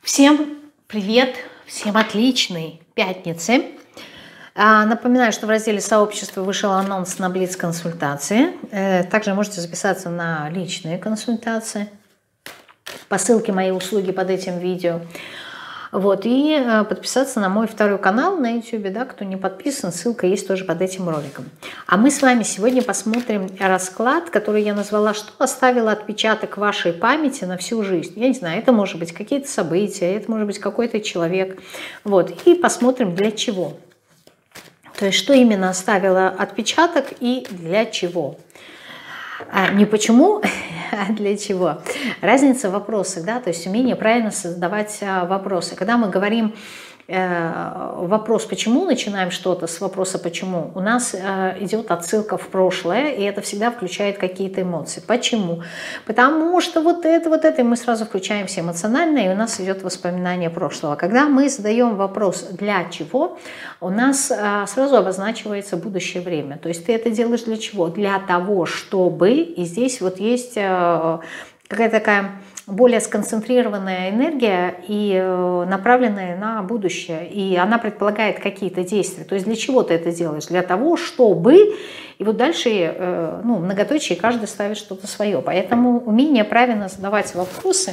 Всем привет, всем отличной пятницы. Напоминаю, что в разделе «Сообщество» вышел анонс на Блиц-консультации. Также можете записаться на личные консультации по ссылке «Мои услуги» под этим видео. Вот, и подписаться на мой второй канал на YouTube, да, кто не подписан, ссылка есть тоже под этим роликом. А мы с вами сегодня посмотрим расклад, который я назвала «Что оставило отпечаток вашей памяти на всю жизнь?». Я не знаю, это может быть какие-то события, это может быть какой-то человек. Вот, и посмотрим, для чего. То есть, что именно оставило отпечаток и для чего. Не почему, а для чего. Разница в вопросах, да, то есть умение правильно задавать вопросы. Когда мы говорим вопрос «почему?», начинаем что-то с вопроса «почему?», у нас идет отсылка в прошлое, и это всегда включает какие-то эмоции. Почему? Потому что вот это, и мы сразу включаемся эмоционально, и у нас идет воспоминание прошлого. Когда мы задаем вопрос «для чего?», у нас сразу обозначивается будущее время. То есть ты это делаешь для чего? Для того, чтобы, и здесь вот есть какая-то такая более сконцентрированная энергия и направленная на будущее. И она предполагает какие-то действия. То есть для чего ты это делаешь? Для того, чтобы... И вот дальше многоточие, каждый ставит что-то свое. Поэтому умение правильно задавать вопросы,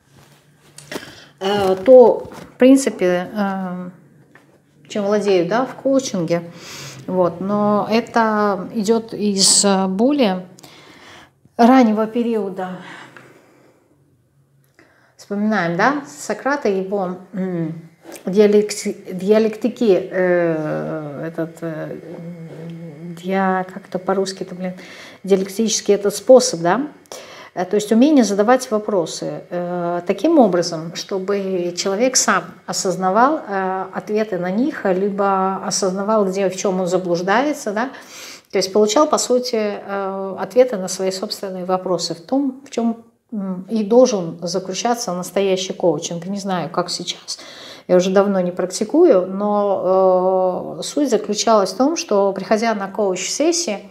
то, в принципе, чем владею, да, в коучинге. Вот. Но это идет из более раннего периода. Вспоминаем, да, Сократа, его диалектики, как-то по-русски, диалектический этот способ, да, то есть умение задавать вопросы таким образом, чтобы человек сам осознавал ответы на них, либо осознавал, где, в чем он заблуждается, да, то есть получал, по сути, ответы на свои собственные вопросы в том, в чем и должен заключаться настоящий коучинг. Не знаю, как сейчас. Я уже давно не практикую, но суть заключалась в том, что, приходя на коуч-сессии,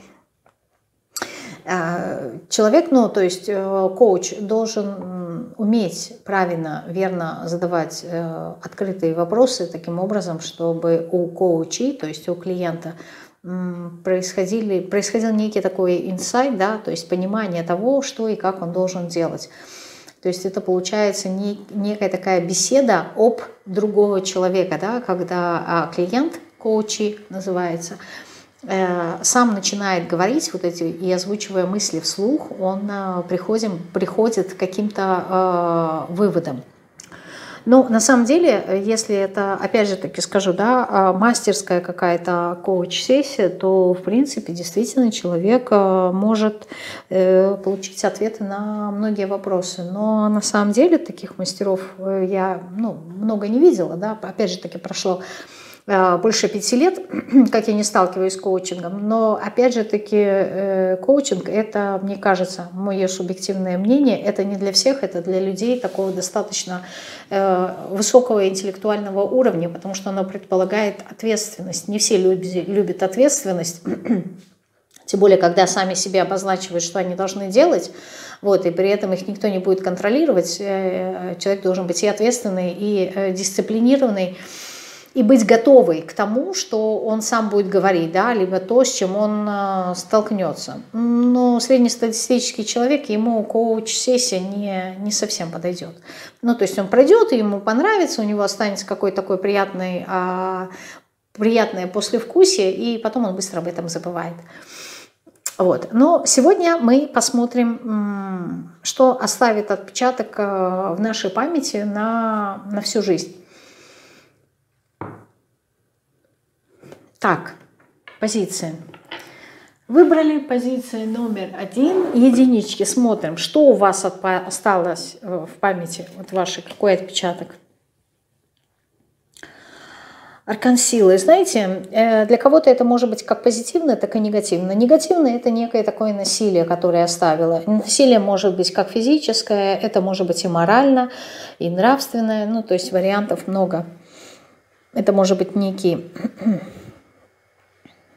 человек, то есть коуч должен уметь правильно, верно задавать открытые вопросы таким образом, чтобы у коучей, то есть у клиента, происходил некий такой инсайт, да, то есть понимание того, что и как он должен делать. То есть это получается некая такая беседа об другого человека, да, когда клиент, коучи называется, сам начинает говорить вот эти и озвучивая мысли вслух, он приходит к каким-то выводам. Но на самом деле, если это, опять же таки скажу, да, мастерская какая-то коуч-сессия, то, в принципе, действительно человек может получить ответы на многие вопросы. Но на самом деле таких мастеров я много не видела, да, опять же таки прошло больше 5 лет, как я не сталкиваюсь с коучингом, но опять же таки коучинг, это, мне кажется, мое субъективное мнение, это не для всех, это для людей такого достаточно высокого интеллектуального уровня, потому что оно предполагает ответственность. Не все любят ответственность, тем более, когда сами себе обозначивают, что они должны делать, вот, и при этом их никто не будет контролировать. Человек должен быть и ответственный, и дисциплинированный, и быть готовой к тому, что он сам будет говорить, да, либо то, с чем он столкнется. Но среднестатистический человек, ему коуч-сессия не совсем подойдет. То есть он пройдет, и ему понравится, у него останется какой-то такой приятное послевкусие, и потом он быстро об этом забывает. Вот. Но сегодня мы посмотрим, что оставит отпечаток в нашей памяти на всю жизнь. Так, позиции. Выбрали позиции номер 1, единички. Смотрим, что у вас осталось в памяти, вот вашей, какой отпечаток. Аркан силы. Знаете, для кого-то это может быть как позитивно, так и негативно. Негативно – это некое такое насилие, которое оставило. Насилие может быть как физическое, это может быть и морально, и нравственное. То есть вариантов много. Это может быть некий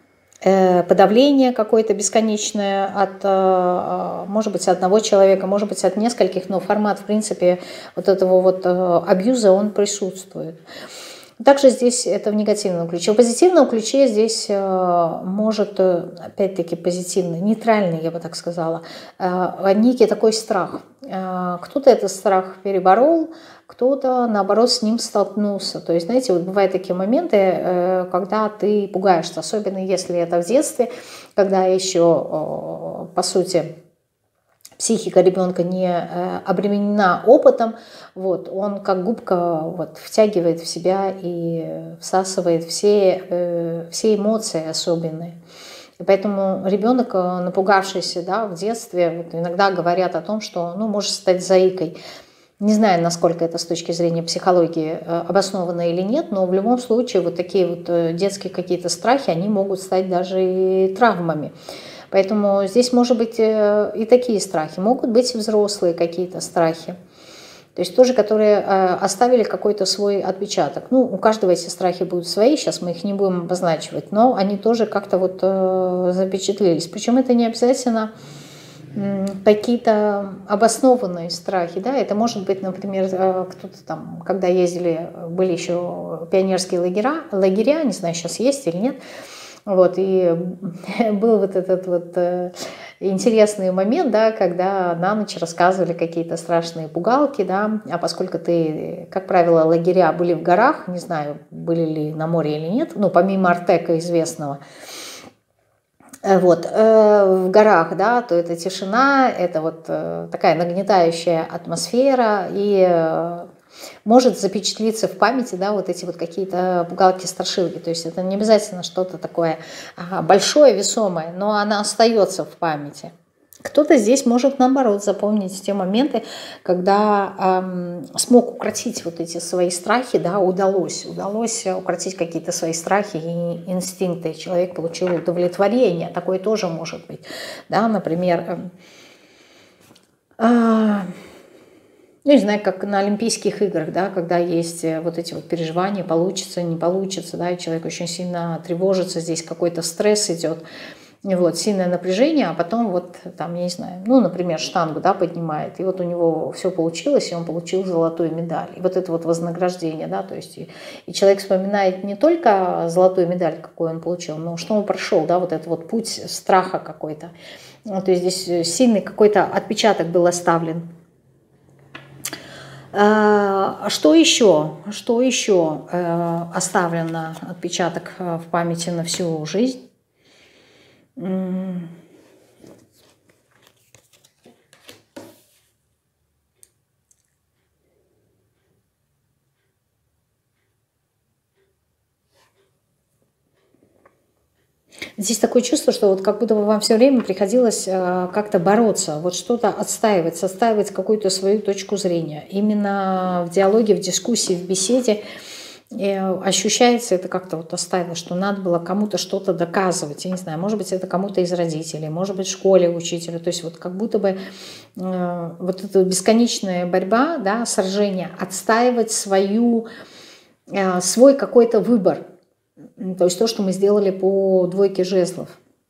подавление какое-то бесконечное от, может быть, одного человека, может быть, от нескольких, но формат, в принципе, вот этого вот абьюза, он присутствует. Также здесь это в негативном ключе. В позитивном ключе здесь может, опять-таки, позитивный, нейтральный, я бы так сказала, некий такой страх. Кто-то этот страх переборол, кто-то, наоборот, с ним столкнулся. То есть, знаете, вот бывают такие моменты, когда ты пугаешься, особенно если это в детстве, когда еще, по сути, психика ребенка не обременена опытом, вот, он как губка вот, втягивает в себя и всасывает все эмоции особенные. И поэтому ребенок, напугавшийся, да, в детстве, вот, иногда говорят о том, что ну, может стать заикой. Не знаю, насколько это с точки зрения психологии обосновано или нет, но в любом случае вот такие вот детские какие-то страхи, они могут стать даже и травмами. Поэтому здесь может быть и такие страхи. Могут быть и взрослые какие-то страхи. То есть тоже, которые оставили какой-то свой отпечаток. Ну, у каждого эти страхи будут свои, сейчас мы их не будем обозначивать, но они тоже как-то вот запечатлелись. Причем это не обязательно какие-то обоснованные страхи, да, это может быть, например, кто-то там, когда ездили, были еще пионерские лагеря, не знаю, сейчас есть или нет, вот, и был вот этот вот интересный момент, да, когда на ночь рассказывали какие-то страшные пугалки, да, а поскольку ты, как правило, лагеря были в горах, не знаю, были ли на море или нет, ну, помимо Артека известного, вот, в горах, да, то это тишина, это вот такая нагнетающая атмосфера, и может запечатлиться в памяти, да, вот эти вот какие-то пугалки-страшилки. То есть это не обязательно что-то такое большое, весомое, но она остается в памяти. Кто-то здесь может, наоборот, запомнить те моменты, когда смог укротить вот эти свои страхи, да, удалось укротить какие-то свои страхи и инстинкты, и человек получил удовлетворение, такое тоже может быть, да, например, ну, не знаю, как на Олимпийских играх, да, когда есть вот эти вот переживания, получится, не получится, да, и человек очень сильно тревожится, здесь какой-то стресс идет, вот, сильное напряжение, а потом вот там, я не знаю, ну, например, штангу, да, поднимает, и вот у него все получилось, и он получил золотую медаль. И вот это вот вознаграждение, да, то есть и человек вспоминает не только золотую медаль, какую он получил, но что он прошел, да, вот этот вот путь страха какой-то. То есть здесь сильный какой-то отпечаток был оставлен. Что еще? Что еще оставлено отпечаток в памяти на всю жизнь? Здесь такое чувство, что вот как будто бы вам все время приходилось как-то бороться, вот что-то отстаивать какую-то свою точку зрения. Именно в диалоге, в дискуссии, в беседе ощущается это как-то вот оставило, что надо было кому-то что-то доказывать. Я не знаю, может быть, это кому-то из родителей, может быть, в школе учителю. То есть вот как будто бы вот эта бесконечная борьба, да, сражение, отстаивать свой какой-то выбор. То есть то, что мы сделали по двойке жезлов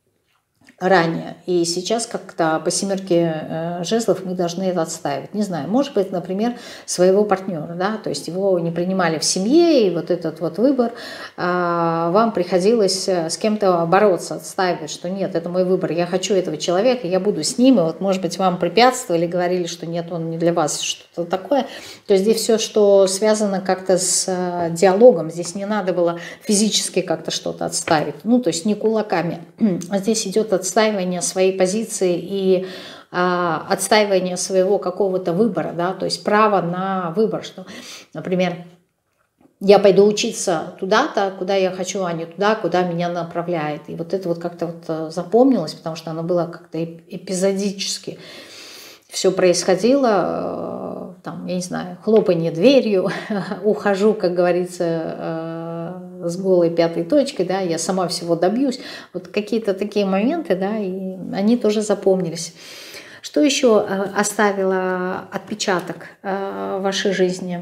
ранее. И сейчас как-то по семерке жезлов мы должны это отстаивать. Не знаю, может быть, например, своего партнера, да, то есть его не принимали в семье, и вот этот вот выбор, вам приходилось с кем-то бороться, отстаивать, что нет, это мой выбор, я хочу этого человека, я буду с ним, и вот, может быть, вам препятствовали, говорили, что нет, он не для вас, что-то такое. То есть здесь все, что связано как-то с диалогом, здесь не надо было физически как-то что-то отставить, ну, то есть не кулаками, а здесь идет отстаивание своей позиции и отстаивание своего какого-то выбора, да, то есть право на выбор, что, например, я пойду учиться туда-то, куда я хочу, а не туда, куда меня направляет. И вот это вот как-то вот запомнилось, потому что оно было как-то эпизодически. Все происходило, там, я не знаю, хлопанье дверью, ухожу, как говорится, с голой пятой точкой, да, я сама всего добьюсь. Вот какие-то такие моменты, да, и они тоже запомнились. Что еще оставило отпечаток в вашей жизни?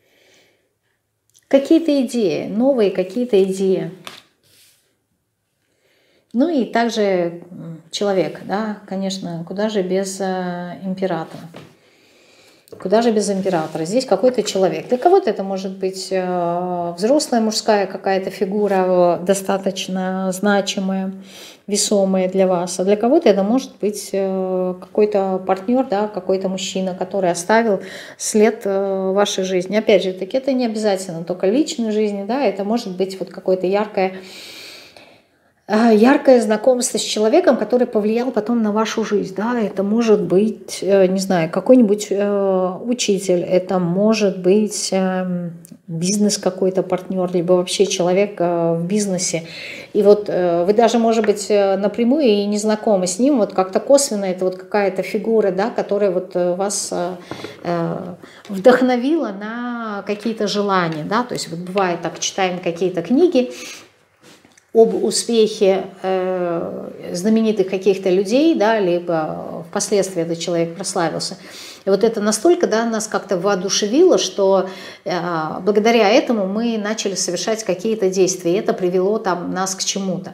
Какие-то идеи, новые какие-то идеи. Ну и также человек, да, конечно, куда же без императора. Куда же без императора? Здесь какой-то человек. Для кого-то это может быть взрослая мужская какая-то фигура, достаточно значимая, весомая для вас. А для кого-то это может быть какой-то партнер, да, какой-то мужчина, который оставил след в вашей жизни. Опять же, таки это не обязательно только личной жизни, да, это может быть вот какое-то яркое знакомство с человеком, который повлиял потом на вашу жизнь. Да? Это может быть, не знаю, какой-нибудь учитель, это может быть бизнес какой-то партнер, либо вообще человек в бизнесе. И вот вы даже, может быть, напрямую и не знакомы с ним, вот как-то косвенно это вот какая-то фигура, да, которая вот вас вдохновила на какие-то желания. Да? То есть вот бывает так, читаем какие-то книги об успехе знаменитых каких-то людей, да, либо впоследствии этот человек прославился. И вот это настолько, да, нас как-то воодушевило, что благодаря этому мы начали совершать какие-то действия, и это привело там нас к чему-то.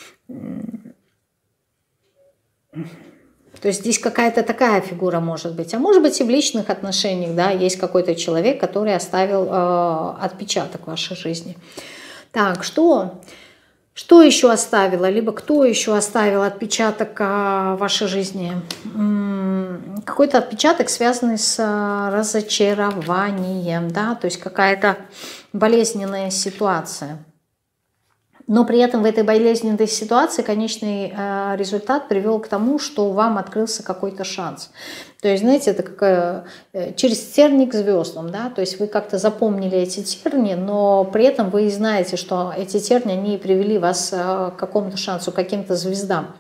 То есть здесь какая-то такая фигура может быть. А может быть и в личных отношениях, да, есть какой-то человек, который оставил отпечаток в вашей жизни. Так, что еще оставила, либо кто еще оставил отпечаток в вашей жизни? Какой-то отпечаток, связанный с разочарованием, да, то есть какая-то болезненная ситуация. Но при этом в этой болезненной ситуации конечный результат привел к тому, что вам открылся какой-то шанс. То есть, знаете, это как через тернии к звездам, да, то есть вы как-то запомнили эти тернии, но при этом вы знаете, что эти тернии, они привели вас к какому-то шансу, к каким-то звездам,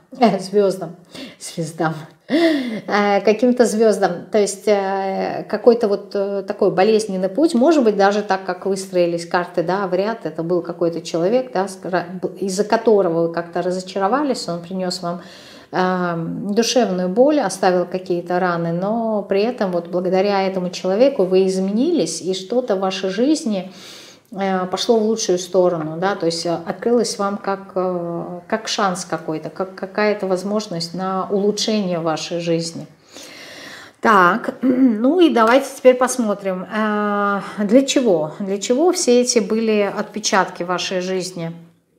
каким-то звездам. То есть какой-то вот такой болезненный путь, может быть, даже так, как выстроились карты, да, в ряд, это был какой-то человек, да, из-за которого вы как-то разочаровались, он принес вам душевную боль, оставил какие-то раны, но при этом вот благодаря этому человеку вы изменились, и что-то в вашей жизни пошло в лучшую сторону, да, то есть открылось вам как шанс какой-то, как какая-то возможность на улучшение вашей жизни. Так, ну и давайте теперь посмотрим, для чего все эти были отпечатки в вашей жизни.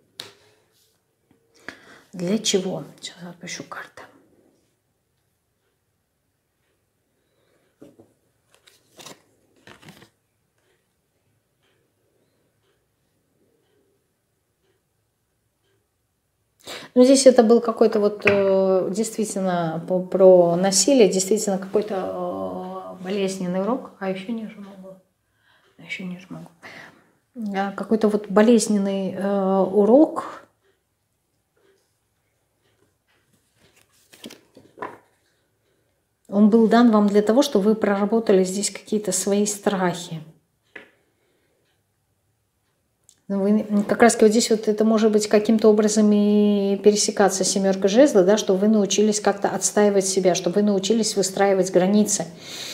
Для чего? Сейчас отпущу карты. Ну, здесь это был какой-то вот действительно про насилие, действительно какой-то болезненный урок. А еще ниже могу. Какой-то вот болезненный урок. Он был дан вам для того, чтобы вы проработали здесь какие-то свои страхи. Вы, как раз вот здесь вот это может быть каким-то образом и пересекаться семерка жезлов, да, чтобы вы научились как-то отстаивать себя, чтобы вы научились выстраивать границы.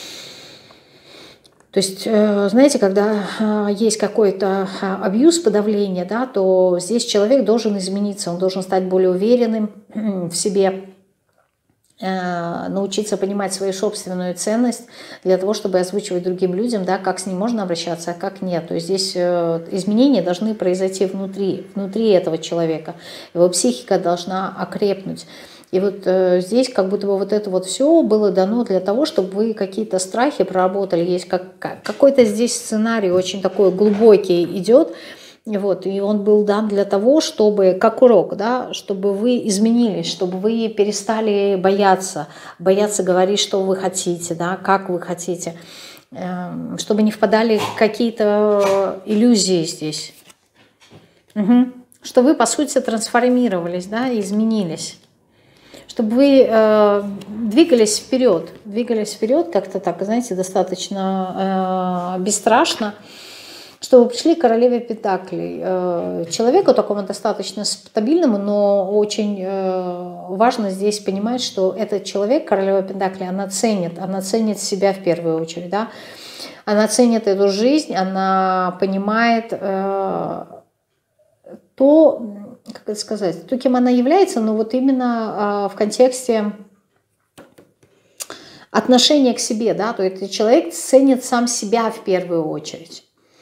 То есть, знаете, когда есть какой-то абьюз, подавление, да, то здесь человек должен измениться, он должен стать более уверенным в себе, научиться понимать свою собственную ценность для того, чтобы озвучивать другим людям, да, как с ним можно обращаться, а как нет. То есть здесь изменения должны произойти внутри этого человека. Его психика должна окрепнуть. И вот здесь как будто бы вот это вот все было дано для того, чтобы вы какие-то страхи проработали. Есть какой-то здесь сценарий очень такой глубокий идет. Вот, и он был дан для того, чтобы, как урок, да, чтобы вы изменились, чтобы вы перестали бояться говорить, что вы хотите, да, как вы хотите, чтобы не впадали в какие-то иллюзии здесь. Что вы, по сути, трансформировались, да, изменились. Чтобы вы двигались вперед как-то так, знаете, достаточно бесстрашно, что вы пришли к королеве Пентаклей. Человеку такому достаточно стабильному, но очень важно здесь понимать, что этот человек, королева Пентаклей, она ценит себя в первую очередь. Да? Она ценит эту жизнь, она понимает то, как это сказать, то, кем она является, но вот именно в контексте отношения к себе, да, то есть человек ценит сам себя в первую очередь.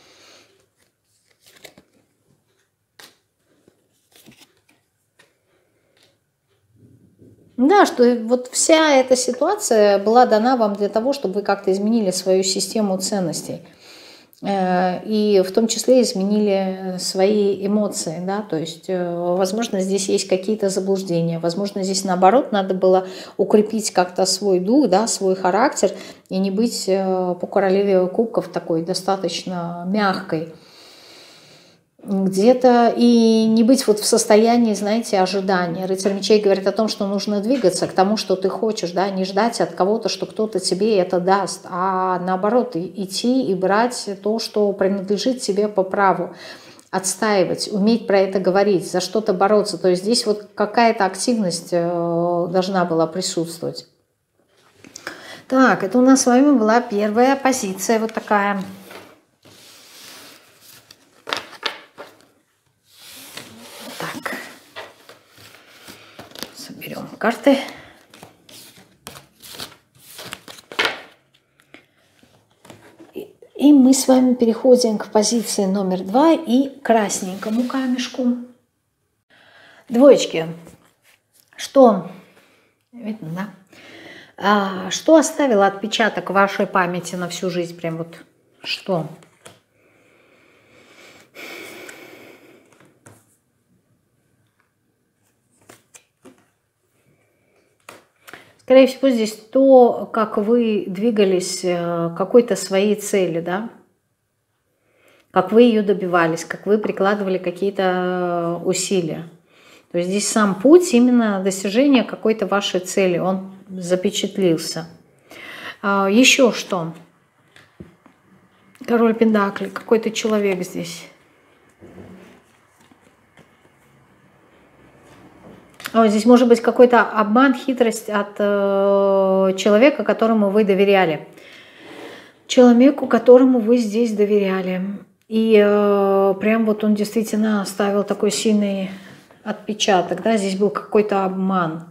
Да, что вот вся эта ситуация была дана вам для того, чтобы вы как-то изменили свою систему ценностей. И в том числе изменили свои эмоции, да, то есть, возможно, здесь есть какие-то заблуждения, возможно, здесь наоборот надо было укрепить как-то свой дух, да, свой характер и не быть по королеве кубков такой достаточно мягкой где-то и не быть вот в состоянии, знаете, ожидания. Рыцарь мечей говорит о том, что нужно двигаться к тому, что ты хочешь, да, не ждать от кого-то, что кто-то тебе это даст, а наоборот идти и брать то, что принадлежит тебе по праву, отстаивать, уметь про это говорить, за что-то бороться. То есть здесь вот какая-то активность должна была присутствовать. Так, это у нас с вами была первая позиция вот такая. Берем карты. И мы с вами переходим к позиции номер 2 и красненькому камешку. Двоечки. Что? Видно, да? Что оставило отпечаток в вашей памяти на всю жизнь? Прям вот что? Скорее всего, здесь то, как вы двигались к какой-то своей цели, да? Как вы ее добивались, как вы прикладывали какие-то усилия. То есть здесь сам путь именно достижения какой-то вашей цели, он запечатлился. Еще что? Король Пентаклей, какой-то человек здесь. Здесь может быть какой-то обман, хитрость от человека, которому вы доверяли. Человеку, которому вы здесь доверяли. И прям вот он действительно оставил такой сильный отпечаток. Да? Здесь был какой-то обман.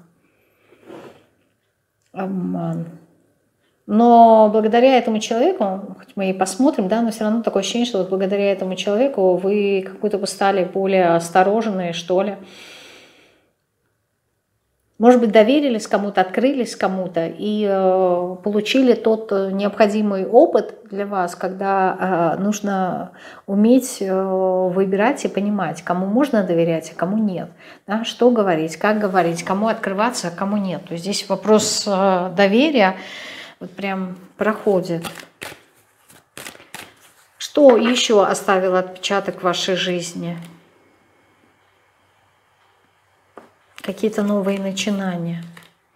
Обман. Но благодаря этому человеку, хоть мы и посмотрим, да, но все равно такое ощущение, что вот благодаря этому человеку вы какой-то бы стали более осторожные, что ли. Может быть, доверились кому-то, открылись кому-то и получили тот необходимый опыт для вас, когда нужно уметь выбирать и понимать, кому можно доверять, а кому нет. Да? Что говорить, как говорить, кому открываться, а кому нет. То есть здесь вопрос доверия вот прям проходит. Что еще оставило отпечаток в вашей жизни? Какие-то новые начинания.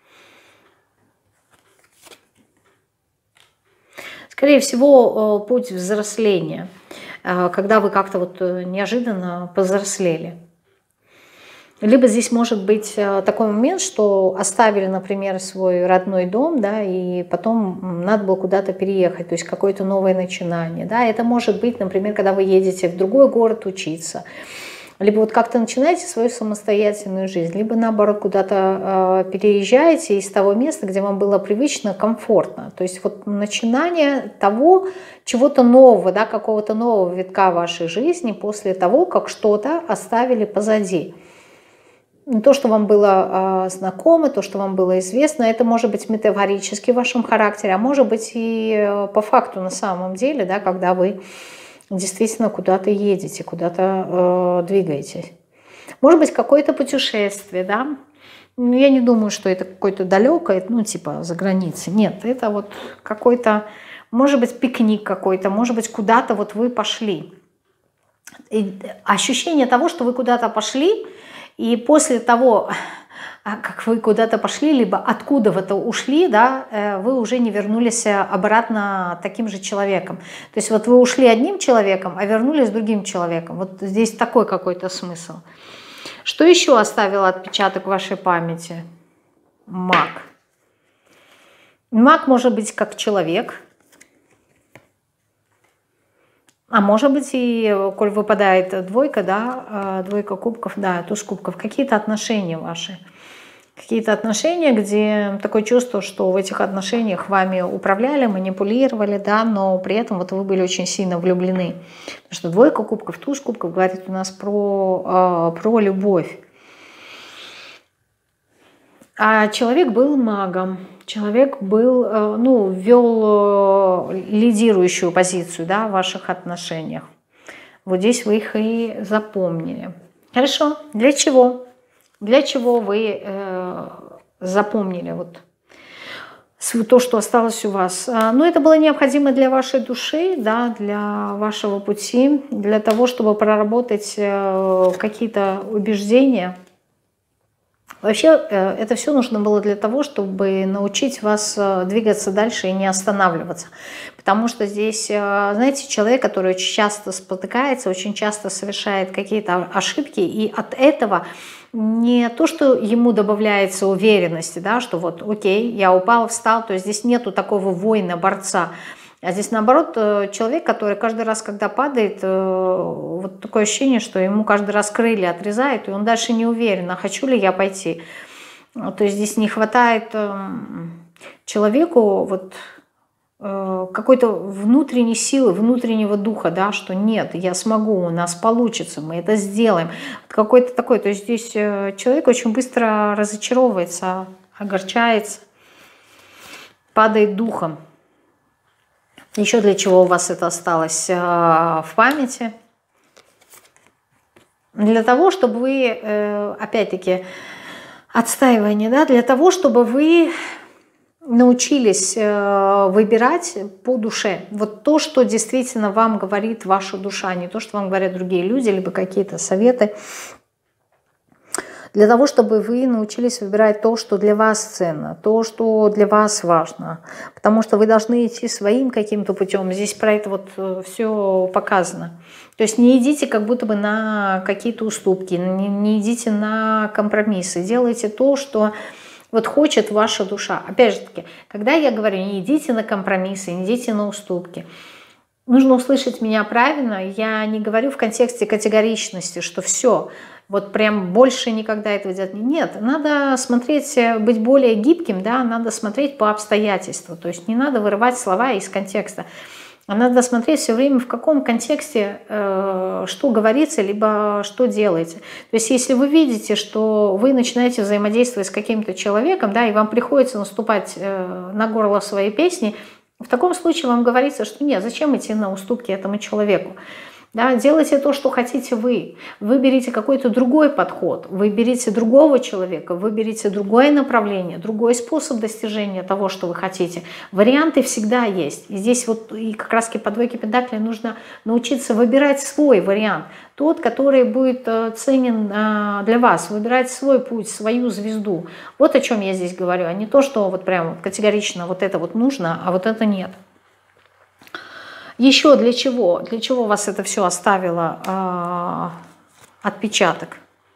Скорее всего, путь взросления, когда вы как-то вот неожиданно повзрослели. Либо здесь может быть такой момент, что оставили, например, свой родной дом, да, и потом надо было куда-то переехать, то есть какое-то новое начинание. Да. Это может быть, например, когда вы едете в другой город учиться, либо вот как-то начинаете свою самостоятельную жизнь, либо наоборот куда-то переезжаете из того места, где вам было привычно, комфортно. То есть вот начинание того, чего-то нового, да, какого-то нового витка вашей жизни после того, как что-то оставили позади. То, что вам было знакомо, то, что вам было известно, это может быть метафорически в вашем характере, а может быть и по факту на самом деле, да, когда вы действительно куда-то едете, куда-то двигаетесь. Может быть, какое-то путешествие, да. Я не думаю, что это какое-то далекое, ну, типа за границей. Нет, это вот какой-то, может быть, пикник какой-то, может быть, куда-то вот вы пошли. И ощущение того, что вы куда-то пошли, и после того, как вы куда-то пошли, либо откуда вы-то ушли, да, вы уже не вернулись обратно таким же человеком. То есть вот вы ушли одним человеком, а вернулись другим человеком. Вот здесь такой какой-то смысл. Что еще оставило отпечаток в вашей памяти? Маг. Маг может быть как человек, А может быть, и коль выпадает двойка, да, двойка кубков, да, туз кубков, какие-то отношения ваши. Какие-то отношения, где такое чувство, что в этих отношениях вами управляли, манипулировали, да, но при этом вот вы были очень сильно влюблены. Потому что двойка кубков, туз кубков говорит у нас про любовь. А человек был магом, человек был, ну, вел лидирующую позицию, да, в ваших отношениях. Вот здесь вы их и запомнили. Хорошо, для чего? Для чего вы запомнили вот то, что осталось у вас? Ну, это было необходимо для вашей души, да, для вашего пути, для того, чтобы проработать какие-то убеждения. Вообще, это все нужно было для того, чтобы научить вас двигаться дальше и не останавливаться. Потому что здесь, знаете, человек, который очень часто спотыкается, очень часто совершает какие-то ошибки, и от этого не то, что ему добавляется уверенности, да, что вот, окей, я упал, встал, то есть здесь нету такого воина, борца. А здесь, наоборот, человек, который каждый раз, когда падает, вот такое ощущение, что ему каждый раз крылья отрезают, и он дальше не уверен, а хочу ли я пойти. То есть здесь не хватает человеку вот какой-то внутренней силы, внутреннего духа, да, что нет, я смогу, у нас получится, мы это сделаем. Какой-то такой, то есть здесь человек очень быстро разочаровывается, огорчается, падает духом. Еще для чего у вас это осталось в памяти? Для того, чтобы вы, опять-таки, отстаивание, да, для того, чтобы вы научились выбирать по душе. Вот то, что действительно вам говорит ваша душа, не то, что вам говорят другие люди, либо какие-то советы. Для того, чтобы вы научились выбирать то, что для вас ценно, то, что для вас важно. Потому что вы должны идти своим каким-то путем. Здесь про это вот все показано. То есть не идите как будто бы на какие-то уступки, не идите на компромиссы. Делайте то, что вот хочет ваша душа. Опять же таки, когда я говорю, не идите на компромиссы, не идите на уступки, нужно услышать меня правильно. Я не говорю в контексте категоричности, что все, вот прям больше никогда этого делать. Нет, надо смотреть, быть более гибким, да, надо смотреть по обстоятельствам. То есть не надо вырывать слова из контекста. А надо смотреть все время, в каком контексте что говорится, либо что делаете. То есть если вы видите, что вы начинаете взаимодействовать с каким-то человеком, да, и вам приходится наступать на горло своей песни, в таком случае вам говорится, что нет, зачем идти на уступки этому человеку. Да, делайте то, что хотите вы. Выберите какой-то другой подход, выберите другого человека, выберите другое направление, другой способ достижения того, что вы хотите. Варианты всегда есть. И здесь вот и как раз по двойке пентаклей нужно научиться выбирать свой вариант. Тот, который будет ценен для вас. Выбирать свой путь, свою звезду. Вот о чем я здесь говорю, а не то, что вот прям категорично вот это вот нужно, а вот это нет. Еще для чего? Для чего вас это все оставило отпечаток?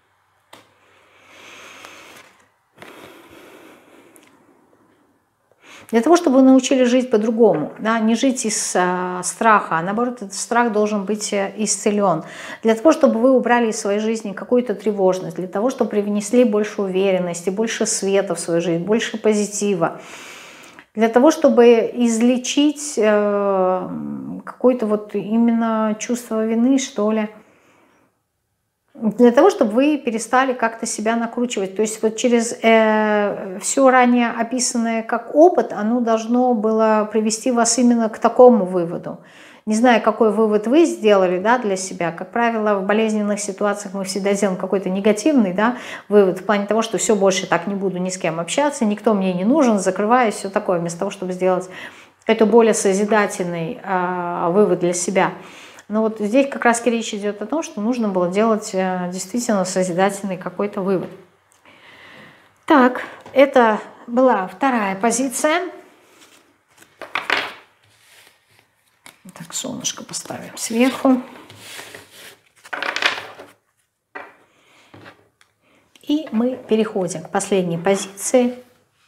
Для того, чтобы вы научились жить по-другому, да, не жить из страха, а наоборот, этот страх должен быть исцелен. Для того, чтобы вы убрали из своей жизни какую-то тревожность, для того, чтобы привнесли больше уверенности, больше света в свою жизнь, больше позитива. Для того, чтобы излечить какое-то вот именно чувство вины, что ли. Для того, чтобы вы перестали как-то себя накручивать. То есть вот через все ранее описанное как опыт, оно должно было привести вас именно к такому выводу. Не знаю, какой вывод вы сделали, да, для себя. Как правило, в болезненных ситуациях мы всегда делаем какой-то негативный, да, вывод в плане того, что все, больше так не буду ни с кем общаться, никто мне не нужен, закрываюсь, все такое, вместо того, чтобы сделать какой-то более созидательный вывод для себя. Но вот здесь как раз речь идет о том, что нужно было делать действительно созидательный какой-то вывод. Так, это была вторая позиция. Так, солнышко поставим сверху. И мы переходим к последней позиции,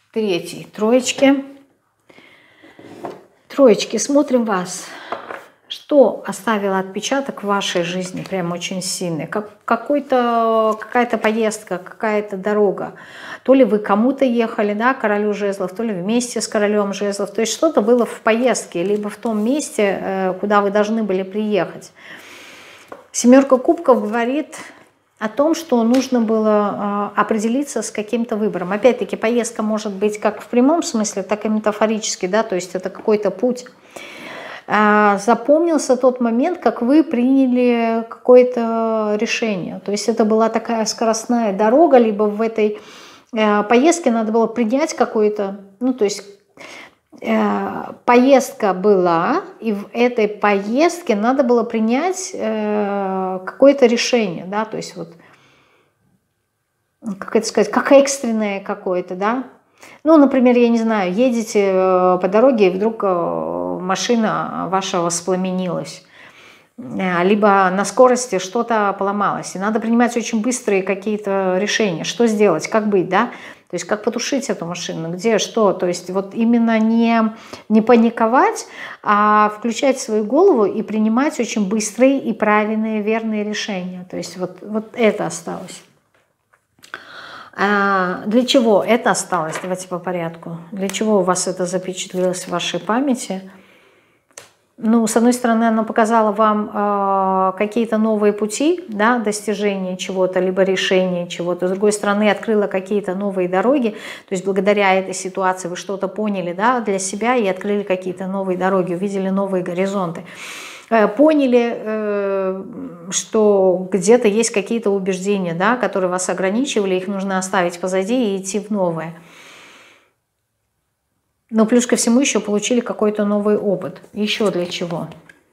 третьей троечке. Троечки, смотрим вас. Что оставило отпечаток в вашей жизни, прям очень сильный? Какая-то поездка, какая-то дорога. То ли вы кому-то ехали, да, королю жезлов, то ли вместе с королем жезлов. То есть что-то было в поездке, либо в том месте, куда вы должны были приехать. Семерка кубков говорит о том, что нужно было определиться с каким-то выбором. Опять-таки, поездка может быть как в прямом смысле, так и метафорически, да, то есть это какой-то путь. Запомнился тот момент, как вы приняли какое-то решение. То есть это была такая скоростная дорога, либо в этой поездке надо было принять какое-то, ну, то есть поездка была, и в этой поездке надо было принять какое-то решение, да, то есть вот, как это сказать, как экстренное какое-то, да. Ну, например, я не знаю, едете по дороге, и вдруг машина ваша воспламенилась, либо на скорости что-то поломалось, и надо принимать очень быстрые какие-то решения, что сделать, как быть, да. То есть как потушить эту машину, где, что. То есть вот именно не паниковать, а включать свою голову и принимать очень быстрые и правильные, верные решения. То есть вот это осталось. Для чего это осталось? Давайте по порядку. Для чего у вас это запечатлелось в вашей памяти? Ну, с одной стороны, оно показало вам какие-то новые пути, да, достижения чего-то, либо решения чего-то. С другой стороны, открыло какие-то новые дороги. То есть благодаря этой ситуации вы что-то поняли, да, для себя и открыли какие-то новые дороги, увидели новые горизонты. Поняли, что где-то есть какие-то убеждения, да, которые вас ограничивали, их нужно оставить позади и идти в новое. Но плюс ко всему еще получили какой-то новый опыт. Еще для чего?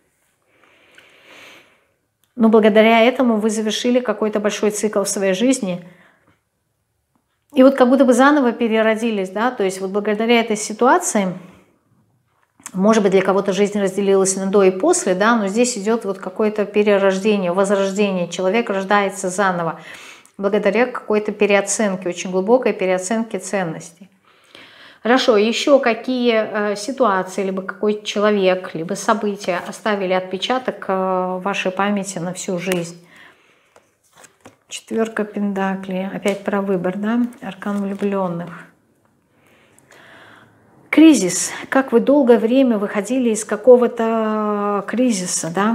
Но благодаря этому вы завершили какой-то большой цикл в своей жизни. И вот как будто бы заново переродились, да, то есть вот благодаря этой ситуации, может быть, для кого-то жизнь разделилась на до и после, да, но здесь идет вот какое-то перерождение, возрождение. Человек рождается заново благодаря какой-то переоценке, очень глубокой переоценке ценностей. Хорошо, еще какие ситуации, либо какой человек, либо события оставили отпечаток в вашей памяти на всю жизнь? Четверка пентаклей, опять про выбор, да? Аркан влюбленных. Кризис. Как вы долгое время выходили из какого-то кризиса, да?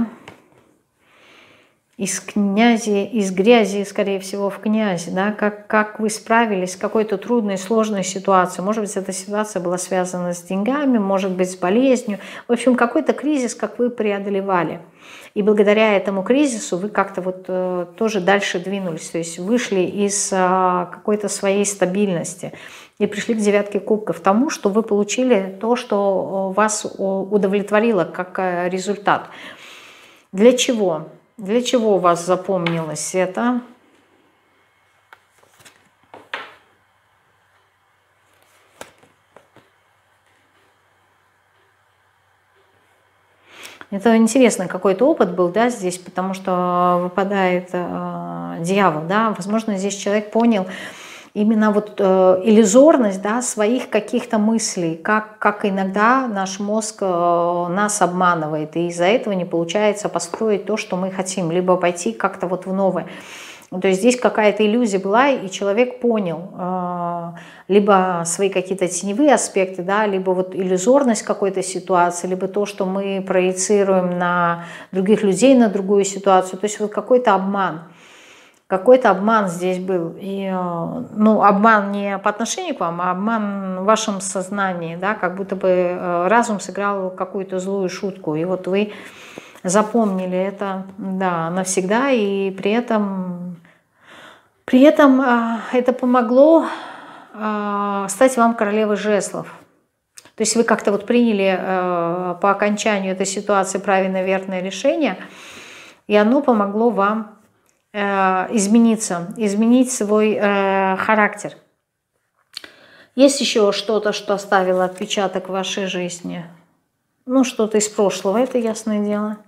Из грязи, скорее всего, в князи, да, как вы справились с какой-то трудной, сложной ситуацией. Может быть, эта ситуация была связана с деньгами, может быть, с болезнью. В общем, какой-то кризис, как вы преодолевали. И благодаря этому кризису вы как-то вот тоже дальше двинулись, то есть вышли из какой-то своей стабильности и пришли к девятке кубков, тому, что вы получили то, что вас удовлетворило как результат. Для чего? Для чего у вас запомнилось это? Это интересный какой-то опыт был, да, здесь, потому что выпадает дьявол, да. Возможно, здесь человек понял именно вот иллюзорность, да, своих каких-то мыслей, как иногда наш мозг нас обманывает, и из-за этого не получается построить то, что мы хотим, либо пойти как-то вот в новое. То есть здесь какая-то иллюзия была, и человек понял либо свои какие-то теневые аспекты, да, либо вот иллюзорность какой-то ситуации, либо то, что мы проецируем на других людей, на другую ситуацию. То есть вот какой-то обман. Какой-то обман здесь был. И, ну, обман не по отношению к вам, а обман в вашем сознании, да, как будто бы разум сыграл какую-то злую шутку. И вот вы запомнили это, да, навсегда, и при этом это помогло стать вам королевой жезлов. То есть вы как-то вот приняли по окончанию этой ситуации правильное, верное решение, и оно помогло вам измениться, изменить свой характер. Есть еще что-то, что оставило отпечаток в вашей жизни? Ну, что-то из прошлого, это ясное дело.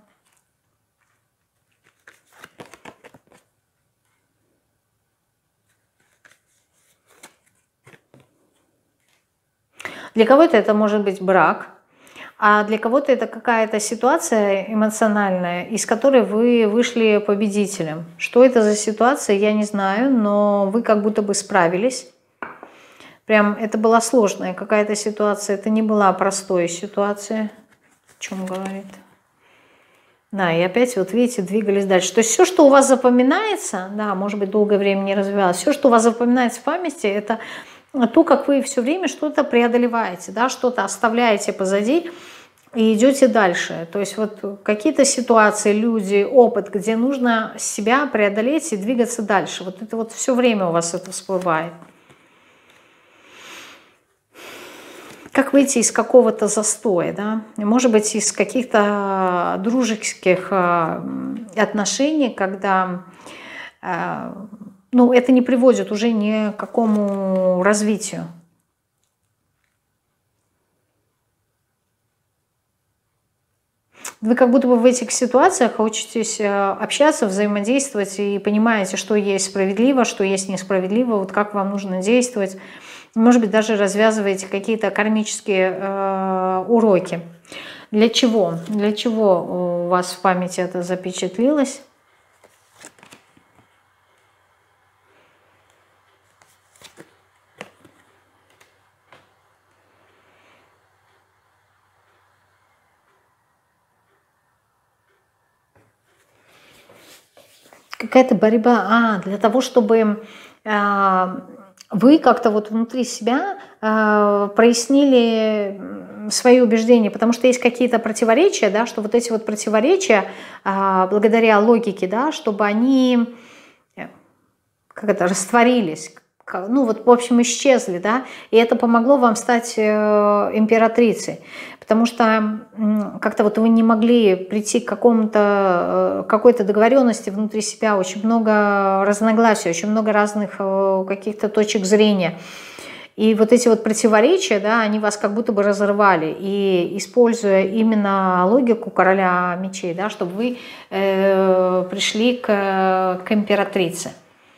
Для кого-то это может быть брак, а для кого-то это какая-то ситуация эмоциональная, из которой вы вышли победителем. Что это за ситуация, я не знаю, но вы как будто бы справились. Прям это была сложная какая-то ситуация, это не была простой ситуация. О чем говорит? Да, и опять, вот видите, двигались дальше. То есть все, что у вас запоминается, да, может быть, долгое время не развивалось, все, что у вас запоминается в памяти, это то, как вы все время что-то преодолеваете, да, что-то оставляете позади и идете дальше. То есть вот какие-то ситуации, люди, опыт, где нужно себя преодолеть и двигаться дальше. Вот это вот все время у вас это всплывает. Как выйти из какого-то застоя, да? Может быть, из каких-то дружеских отношений, когда ну, это не приводит уже ни к какому развитию. Вы как будто бы в этих ситуациях учитесь общаться, взаимодействовать и понимаете, что есть справедливо, что есть несправедливо, вот как вам нужно действовать. Может быть, даже развязываете какие-то кармические уроки. Для чего? Для чего у вас в памяти это запечатлилось? Какая-то борьба. Для того, чтобы вы как-то вот внутри себя прояснили свои убеждения, потому что есть какие-то противоречия, да, что вот эти вот противоречия, благодаря логике, да, чтобы они растворились, ну вот в общем исчезли, да, и это помогло вам стать императрицей, потому что как-то вот вы не могли прийти к какой-то договоренности внутри себя, очень много разногласий, очень много разных каких-то точек зрения. И вот эти вот противоречия, да, они вас как будто бы разрывали. И используя именно логику короля мечей, да, чтобы вы пришли к императрице.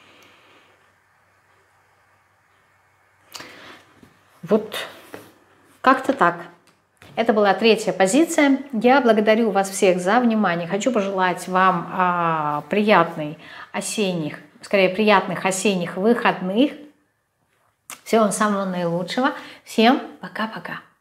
Вот как-то так. Это была третья позиция. Я благодарю вас всех за внимание. Хочу пожелать вам приятных осенних выходных. Всего вам самого наилучшего. Всем пока-пока.